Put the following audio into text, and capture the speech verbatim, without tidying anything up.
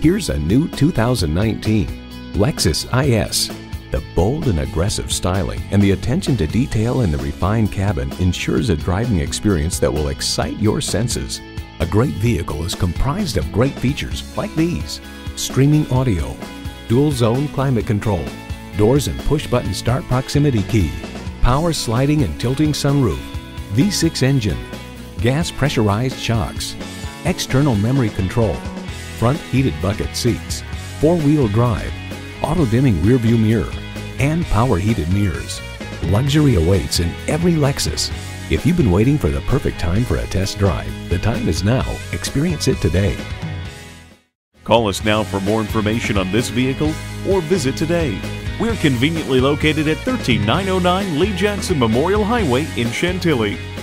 Here's a new two thousand nineteen Lexus I S. The bold and aggressive styling and the attention to detail in the refined cabin ensures a driving experience that will excite your senses. A great vehicle is comprised of great features like these: streaming audio, dual zone climate control, doors and push button start proximity key, power sliding and tilting sunroof, V six engine, gas pressurized shocks, external memory control, front heated bucket seats, four-wheel drive, auto-dimming rearview mirror, and power heated mirrors. Luxury awaits in every Lexus. If you've been waiting for the perfect time for a test drive, the time is now. Experience it today. Call us now for more information on this vehicle or visit today. We're conveniently located at one three nine oh nine Lee Jackson Memorial Highway in Chantilly.